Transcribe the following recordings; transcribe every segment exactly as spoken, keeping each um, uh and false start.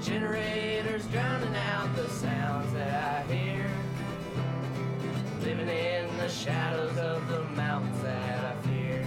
Generators drowning out the sounds that I hear. Living in the shadows of the mountains that I fear.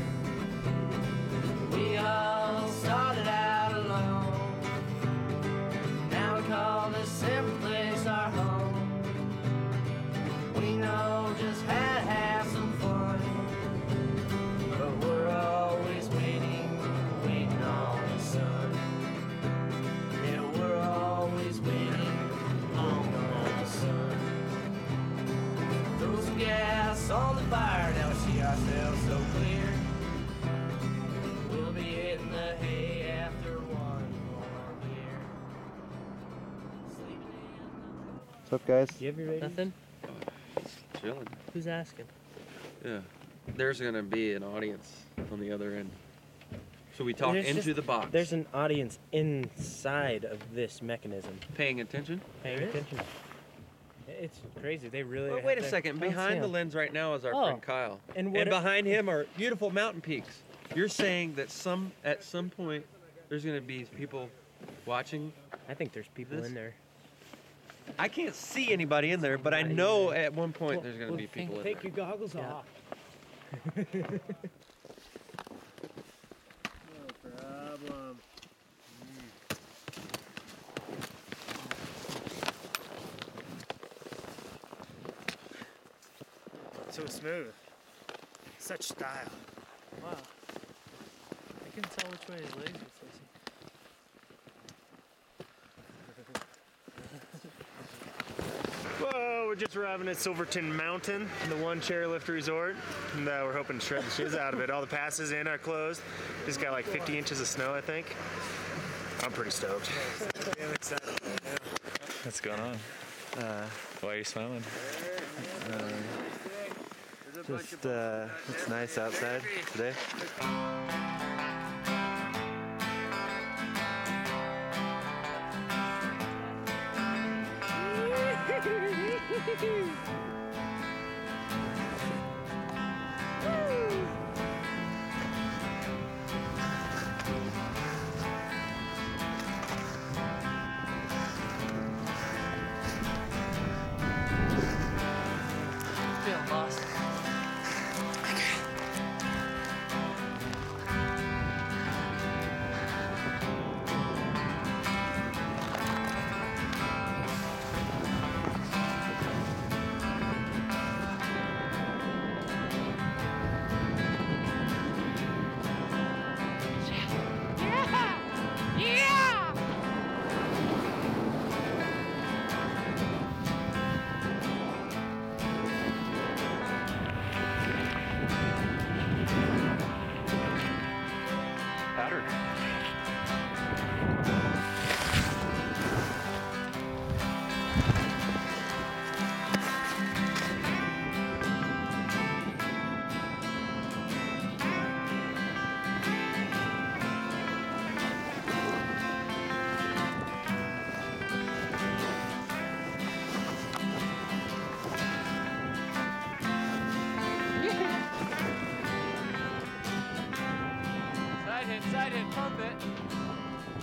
We all started out alone. Now we call this simple place our home. We know just how to have some fun, but we're always waiting, waiting on the sun. Yeah, we're always waiting, waiting on the sun. Throw some gas on the fire, now we see ourselves so clear. We'll be hitting the hay after one more beer. Sleeping in the... What's up, guys? You have your radio? Nothing? Chilling. Who's asking? Yeah. There's gonna be an audience on the other end. So we talk There's into just- the box. There's an audience inside of this mechanism. Paying attention. Paying attention. It's crazy. They really. Wait, have wait a their- second. Don't Behind see the 'em. lens right now is our Oh. friend Kyle. And And, what- behind him are beautiful mountain peaks. You're saying that some at some point there's gonna be people watching. I think there's people This- in there. I can't see anybody in there, but I know at one point there's gonna Well, be people in take there. your goggles Yeah. off. No problem. So smooth. Such style. Wow. I can tell which way his legs are facing. Whoa, we're just arriving at Silverton Mountain, the one chairlift resort. And uh, we're hoping to shred the shiz out of it. All the passes in are closed. Just got like fifty inches of snow, I think. I'm pretty stoked. Yeah, I'm excited. Yeah. What's going on? Uh, Why are you smiling? Just, uh, it's nice outside today. Feeling lost. Pattern. Side hit, side hit, pump it.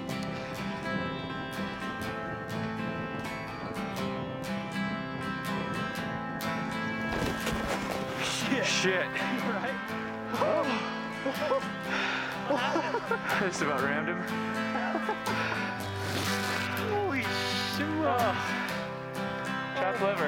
Shit. Shit. Right? I just about rammed him. Holy shit. Oh. Chopped liver.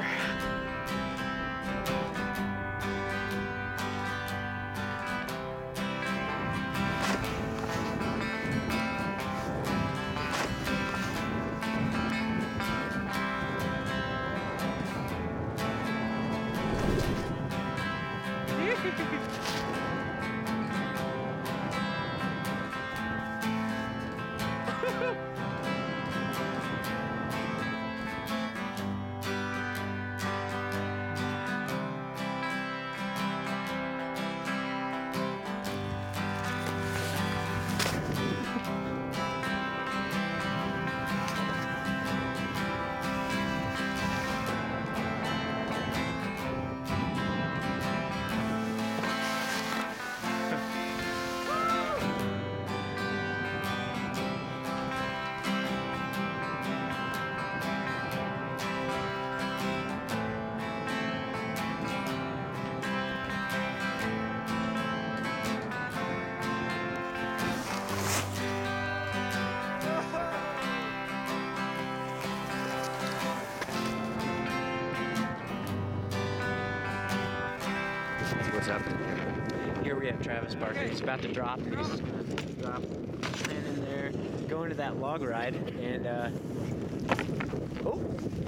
what's up. Here we have Travis Parker. He's about to drop. He's drop land in there, go into that log ride, and uh, oh,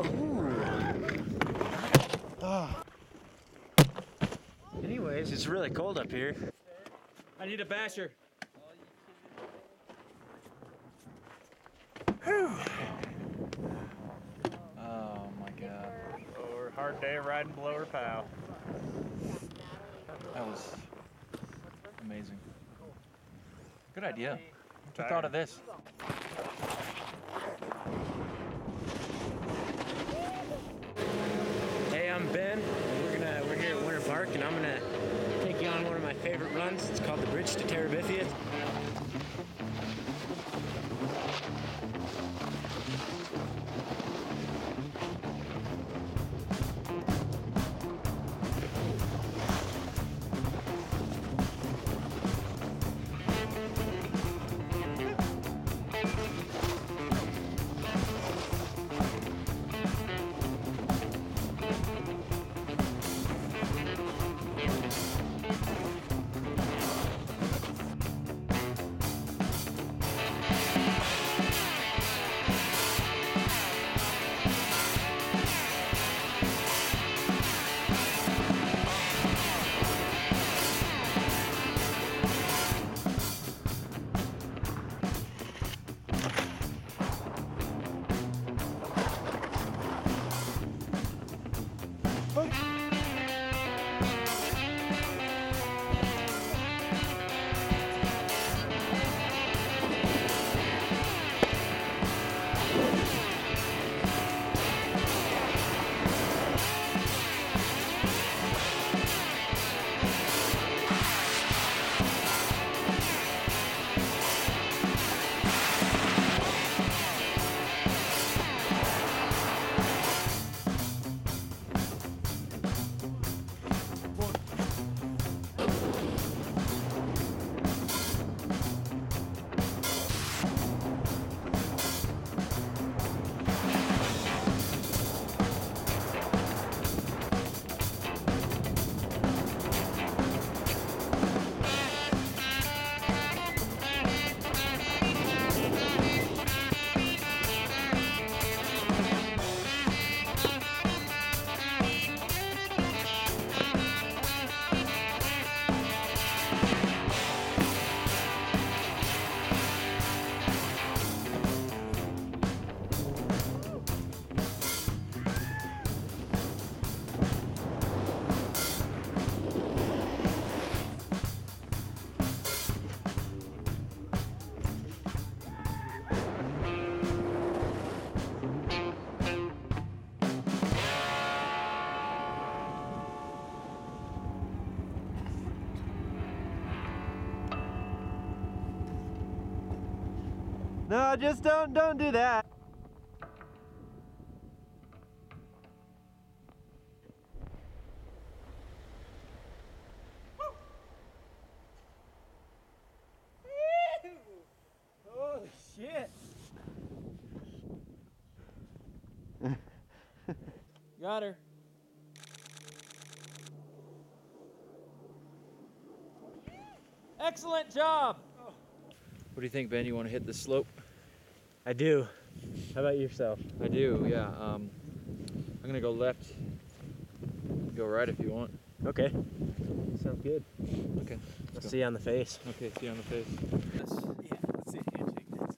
oh. Anyways, it's really cold up here. I need a basher. Oh my god. Or hard day riding blower pow. That was amazing. Good idea. Who thought of this? Hey, I'm Ben. We're gonna we're here at Winter Park, and I'm gonna take you on one of my favorite runs. It's called the Bridge to Terabithia. No, just don't don't do that. Holy shit! Got her. Excellent job. What do you think, Ben? You want to hit the slope? I do. How about yourself? I do, yeah. Um, I'm gonna go left. Go right if you want. Okay. Sounds good. Okay. I'll see you on the face. Okay, see you on the face. Yeah, let's see a handshake dance.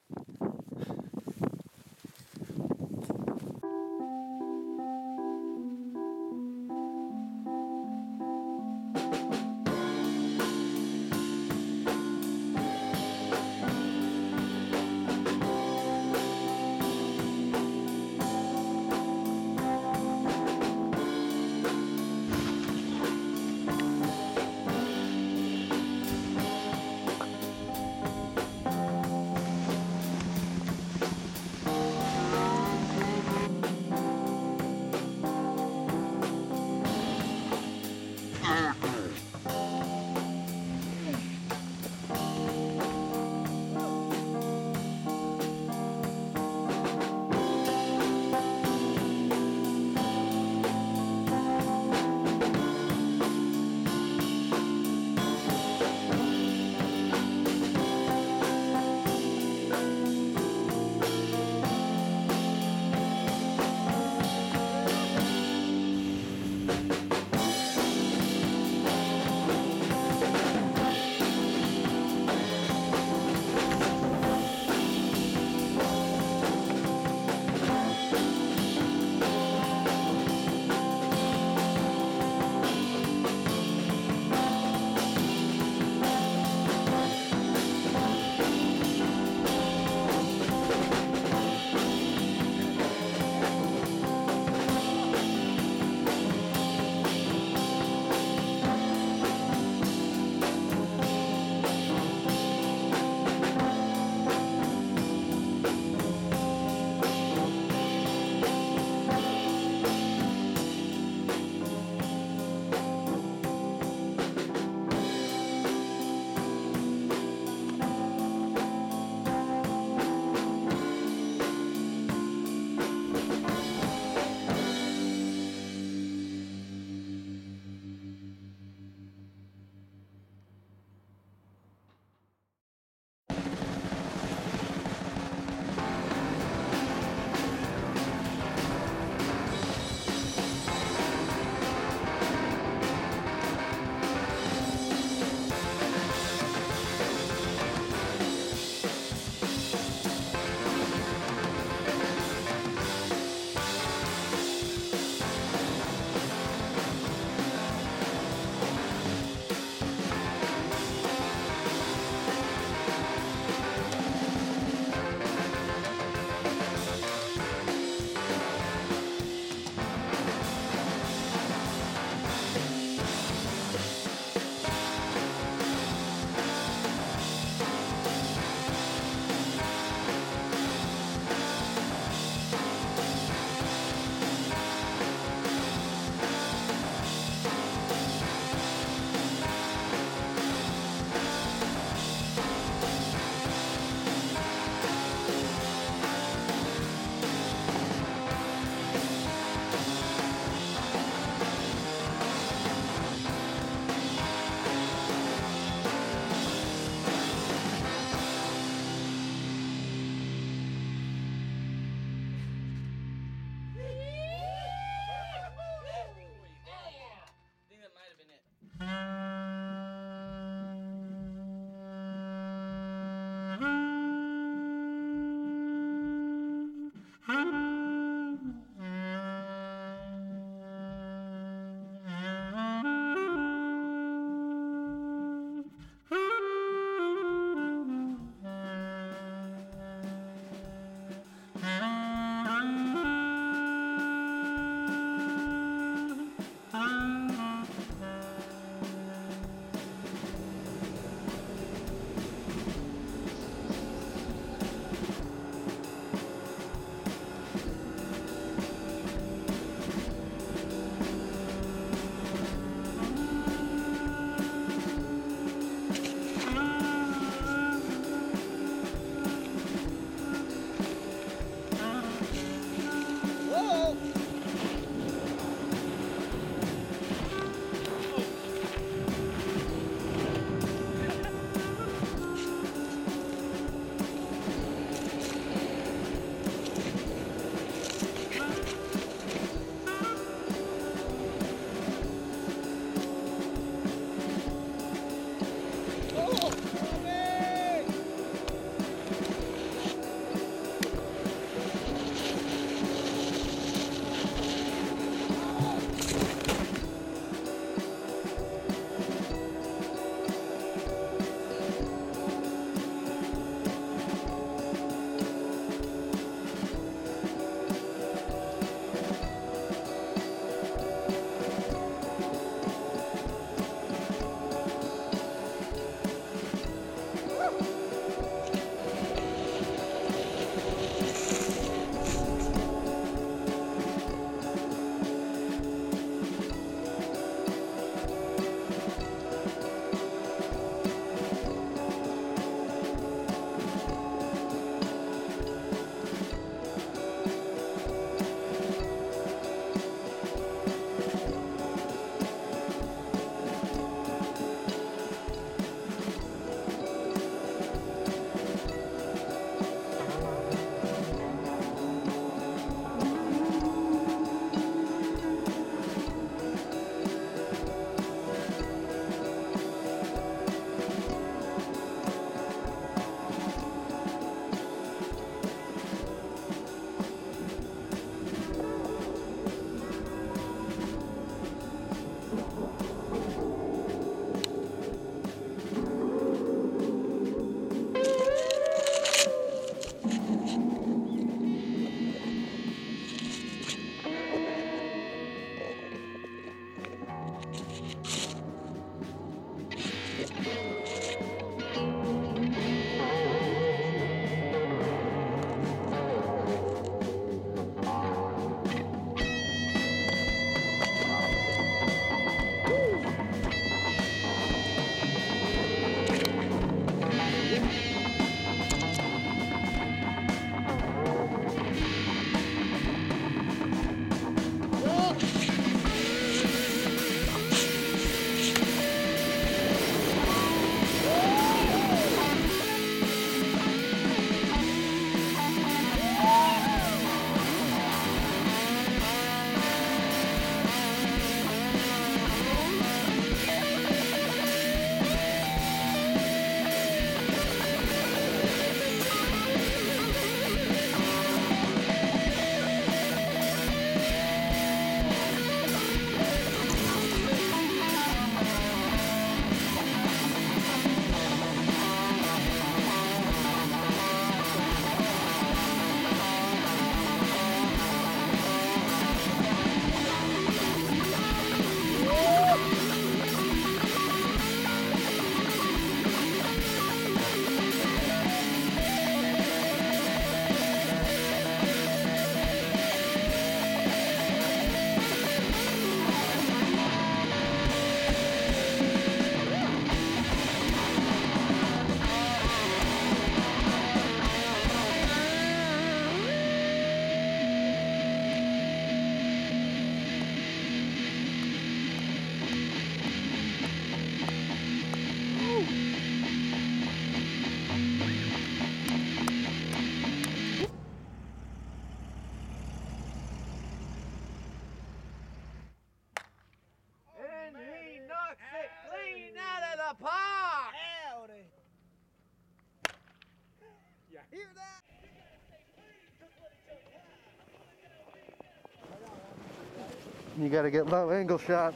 You gotta get low angle shots.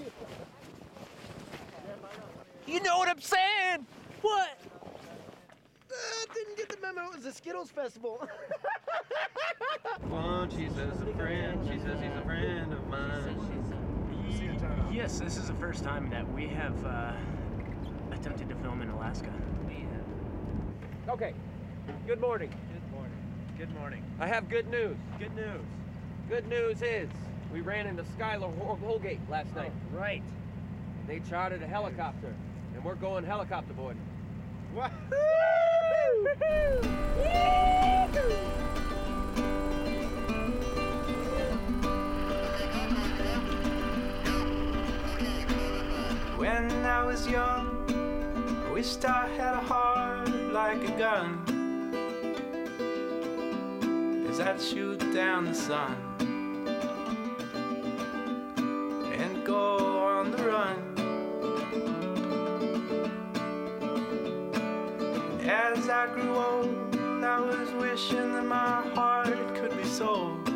You know what I'm saying? What? Uh, didn't get the memo. It was a Skittles festival. Well, she says a friend. She says he's a friend of mine. Yes, this is the first time that we have uh, attempted to film in Alaska. Okay. Good morning. Good morning. Good morning. I have good news. Good news. Good news is we ran into Skylar Hol- Holgate last night. Right. They chartered a helicopter, and we're going helicopter boarding. What? When I was young, I wished I had a heart like a gun, 'cause I'd shoot down the sun and go on the run. As I grew old, I was wishing that my heart could be sold.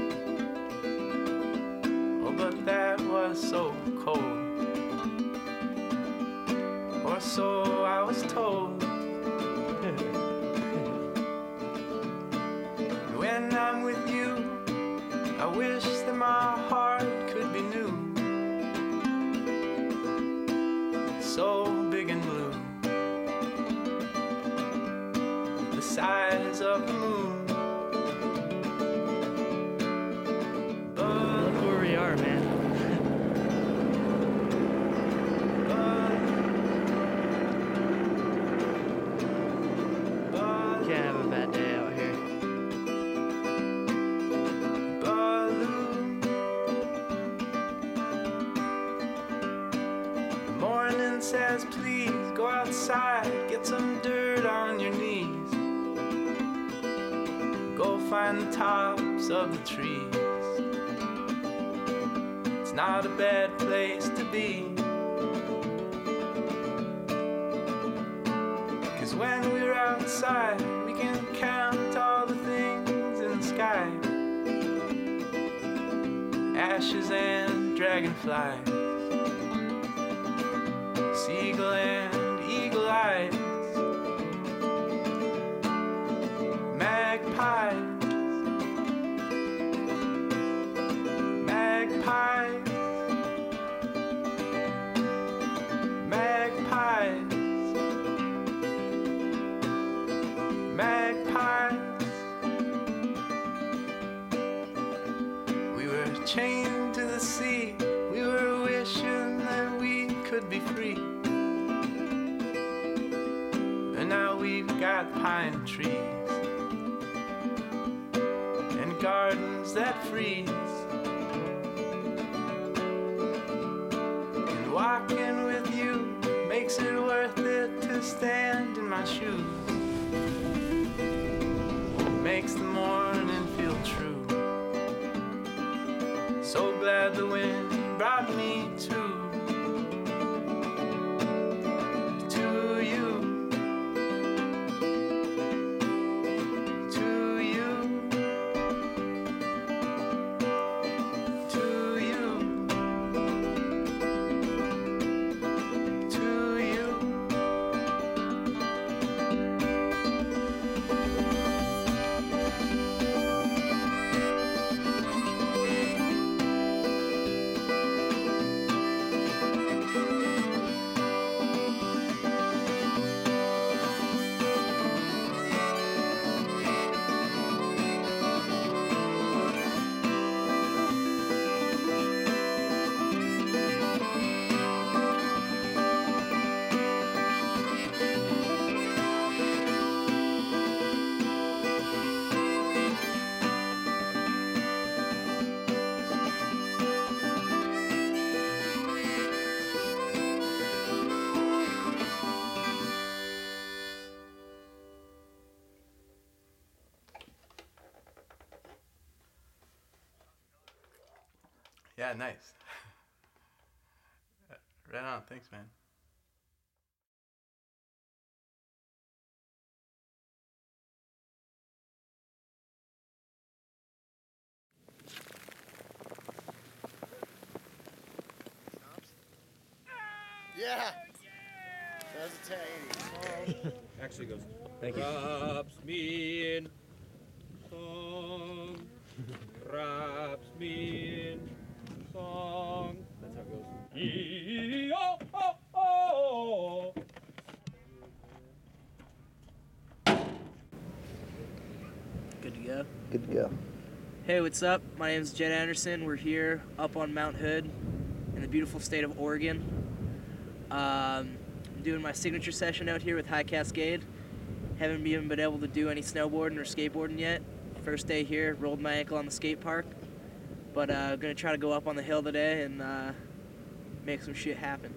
Oh, but that was so cold. Or so I was told. When I'm with you, I wish that my heart could be new, so big and blue, the size of the moon. But Look where we are, man. Can't have a bad day out here. balloon. The morning says, please go outside, get some dirt on your knees. Go find the tops of the trees. It's not a bad place to be. 'Cause when we're outside, we can count all the things in the sky. Ashes and dragonflies, seagull and eagle eyes, magpies, magpies, magpies, magpies. We were chained to the sea, we were wishing that we could be free. And now we've got pine trees and gardens that freeze. And walking with you makes it worth it to stand in my shoes. Makes the morning feel true. So glad the wind brought me to, to you, to you, to you, to you. Yeah, nice. Right on. Thanks, man. Yeah. That's a ten eighty. Actually goes. Thank you. Wraps me in song. Wraps me in song. That's how it goes. E oh oh oh. Good to go. Good to go. Hey, what's up? My name's Jed Anderson. We're here up on Mount Hood in the beautiful state of Oregon. Um, I'm doing my signature session out here with High Cascade. Haven't even been able to do any snowboarding or skateboarding yet. First day here, rolled my ankle on the skate park. But uh, gonna try to go up on the hill today and uh, make some shit happen.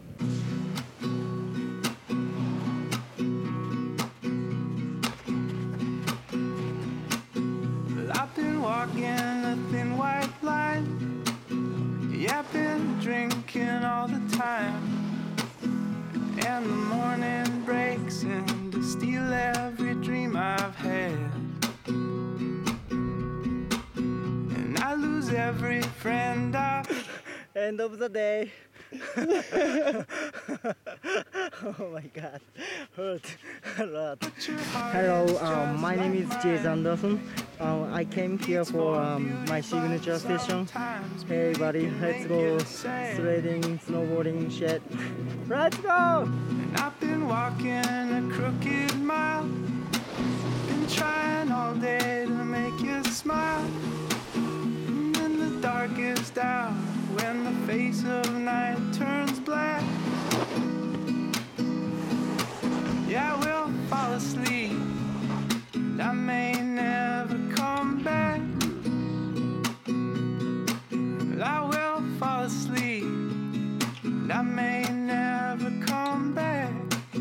Well, I've been walking a thin white line. Yeah, I've been drinking all the time. And the morning breaks in to steal every dream I've had. And I lose every friend I've. End of the day. Oh my god, hurt a lot. Hello, um, my name is James Anderson. Um, I came here for um, my signature session. Hey buddy, let's go sledding, snowboarding, shit. Let's go! And I've been walking a crooked mile. Been trying all day to make you smile. And in the darkest hour, when the face of night turns black, yeah, I will fall asleep, and I may never come back. But I will fall asleep, and I may never come back.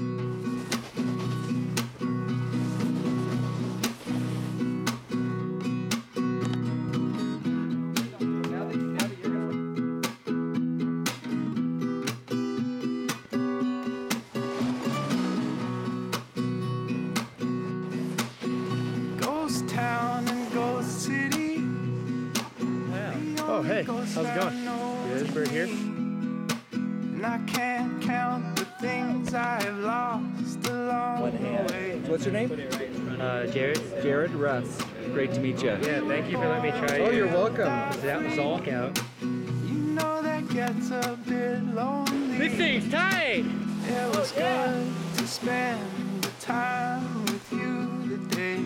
Ghost town and ghost city. Oh, hey, how's it going? Good, we're here. And I can't count the things I've lost along the way. What's your name? Uh, Jared. Jared Russ. Great to meet you. Yeah, thank you for letting me try. Oh, you're welcome. That was all out. You know that gets a bit lonely. This thing's tight. It was good to spend the time with you today.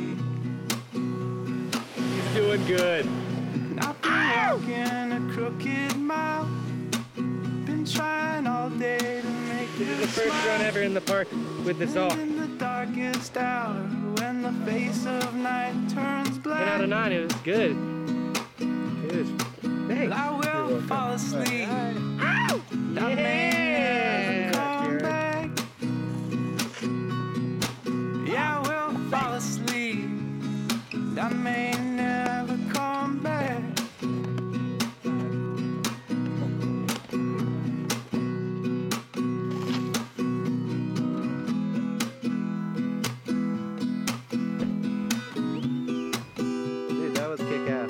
He's doing good. I've been walking a crooked mile. Been trying all day to make This is you the first smile. run ever in the park with this off. In the darkest hour, when the face of night turns black, ten out of nine, it was good. It was, thanks. I will fall asleep. Ow! I may Yeah, never come Jared. back. Yeah, I will fall asleep. I may never come back. Dude, that was kick ass.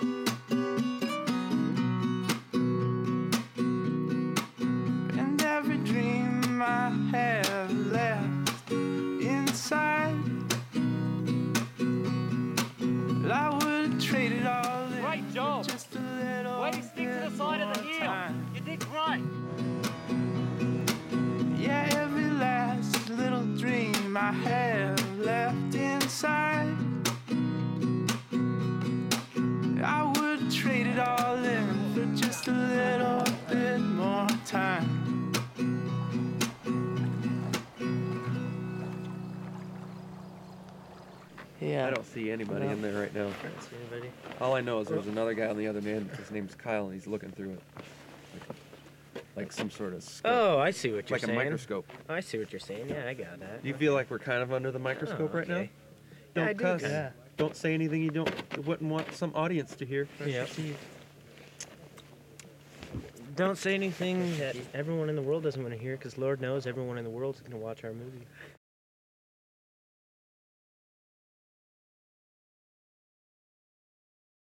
And every dream I have left inside, I would trade it all in Right, Joe. for just a little Why do you stick to the bit side of the more heel? time. You dig right. Yeah, every last little dream I have left inside, I would trade it all in for just a little bit more time. Yeah. I don't see anybody in there right now. I don't see anybody. All I know is there's another guy on the other end. His name's Kyle, and he's looking through it. Like some sort of scope. Oh, I see what you're like a saying. microscope. I see what you're saying. Yeah, I got that. Do you feel like we're kind of under the microscope Oh, right now? okay. Don't Yeah, I do cuss. kinda. Don't say anything you don't you wouldn't want some audience to hear. Yeah. Don't say anything that everyone in the world doesn't want to hear, because Lord knows everyone in the world's going to watch our movie.